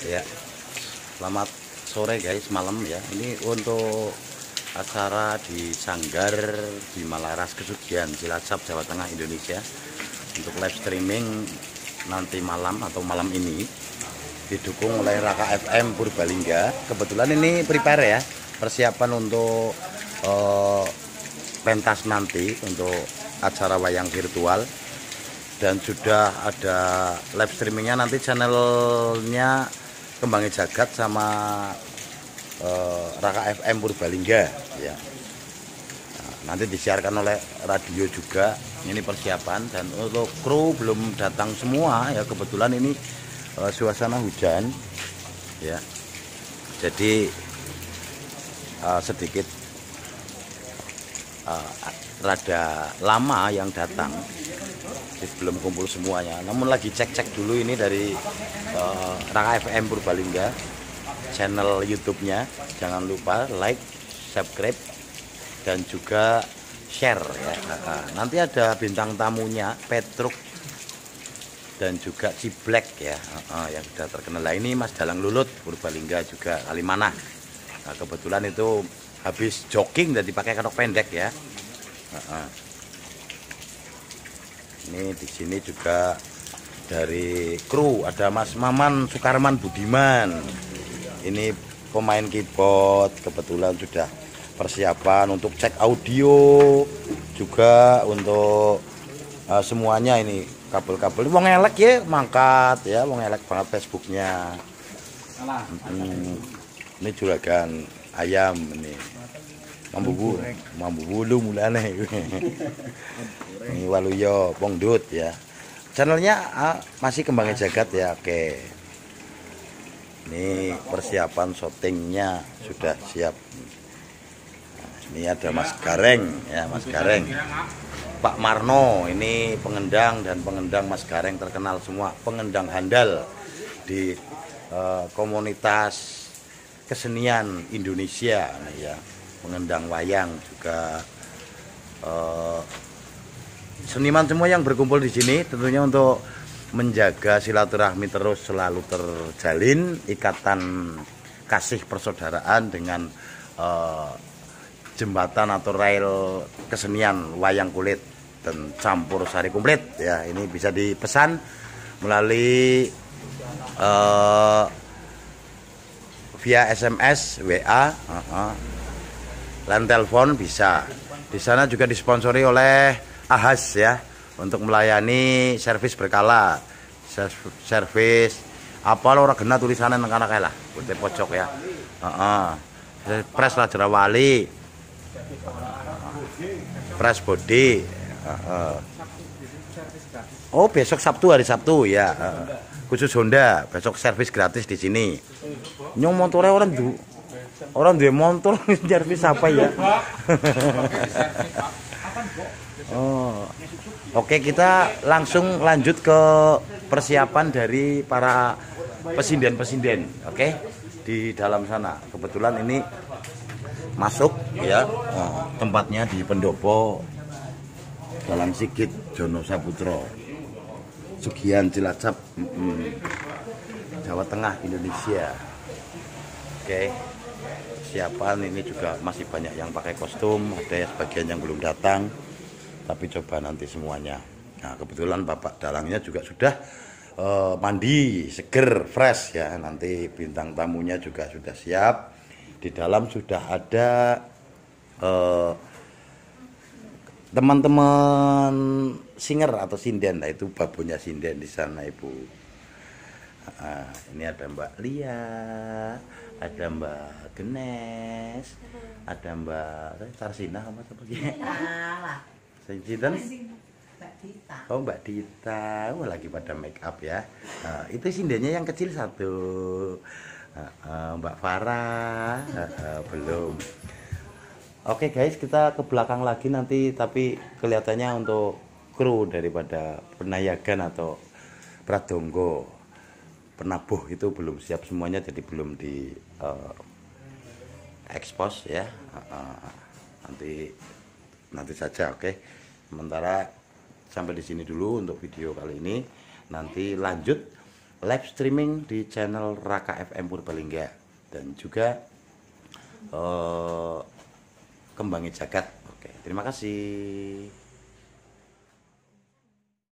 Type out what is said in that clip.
Ya, selamat sore guys, malam ya. Ini untuk acara di Sanggar di Malaras Kesugihan, Cilacap, Jawa Tengah, Indonesia. Untuk live streaming nanti malam atau malam ini didukung oleh Raka FM Purbalingga. Kebetulan ini prepare ya, persiapan untuk pentas nanti untuk acara wayang virtual. Dan sudah ada live streamingnya nanti channelnya Kembangnya Jagat sama Raka FM Purbalingga ya. Nah, nanti disiarkan oleh radio juga. Ini persiapan, dan untuk kru belum datang semua ya, kebetulan ini suasana hujan ya. Jadi sedikit rada lama yang datang, belum kumpul semuanya. Namun lagi cek-cek dulu ini dari Raka FM Purbalingga, channel YouTube-nya. Jangan lupa like, subscribe, dan juga share ya. Nanti ada bintang tamunya Petruk dan juga Ciblek ya, yang sudah terkenal. Nah, ini Mas Dalang Lulut Purbalingga juga Kalimanah. Nah, kebetulan itu habis jogging dan dipakai kenok pendek ya. Ini di sini juga dari kru ada Mas Maman Sukarman Budiman. Ini pemain keyboard, kebetulan sudah persiapan untuk cek audio juga untuk semuanya. Ini kabel-kabel wong elek ya, mangkat ya, wong elek banget Facebooknya. Ini juragan ayam ini. Mambu bulu mulane. Ini Waluyo Pongdut ya. Channelnya masih Kembangnya Jagat ya. Oke. Ini persiapan syutingnya sudah siap. Nah, ini ada Mas Gareng ya, Mas Gareng. Pak Marno ini pengendang, dan pengendang Mas Gareng terkenal semua, pengendang handal di komunitas kesenian Indonesia ya. Pengendang wayang juga, seniman semua yang berkumpul di sini tentunya untuk menjaga silaturahmi terus selalu terjalin, ikatan kasih persaudaraan dengan jembatan atau rel kesenian wayang kulit dan campur sari komplit ya. Ini bisa dipesan melalui via SMS, WA, line telepon bisa. Di sana juga disponsori oleh Ahas ya, untuk melayani servis berkala, servis apa lo ora kena tulisannya nang kana kae lah, putih pojok ya. Pres Raja Wali, pres body. Oh, besok Sabtu, hari Sabtu ya. Khusus Honda, besok servis gratis di sini. Nyong motornya orang duwe motor servis apa ya? Oh. Oke, kita langsung lanjut ke persiapan dari para pesinden-pesinden. Oke, di dalam sana. Kebetulan ini masuk ya, tempatnya di Pendopo Dalam Sigit Jono Saputro, Sugihan, Cilacap, Jawa Tengah, Indonesia. Oke, persiapan ini juga masih banyak yang pakai kostum, ada sebagian yang belum datang, tapi coba nanti semuanya. Nah, kebetulan Bapak Dalangnya juga sudah mandi, seger, fresh ya. Nanti bintang tamunya juga sudah siap. Di dalam sudah ada teman-teman singer atau sinden, nah itu babunya sinden di sana Ibu. Ini ada Mbak Lia, ada Mbak Genes, ada Mbak Sarsina apa sebagainya. Sinten? Oh, Mbak Dita. Oh, lagi pada make up ya. Itu sindennya yang kecil satu. Mbak Farah belum. Oke guys, kita ke belakang lagi nanti, tapi kelihatannya untuk kru daripada penayagan atau pradonggo penabuh itu belum siap semuanya, jadi belum di expose ya. Nanti saja. Oke, sementara sampai di sini dulu untuk video kali ini. Nanti lanjut live streaming di channel Raka FM Purbalingga dan juga Kembangi Jagat. Oke, terima kasih.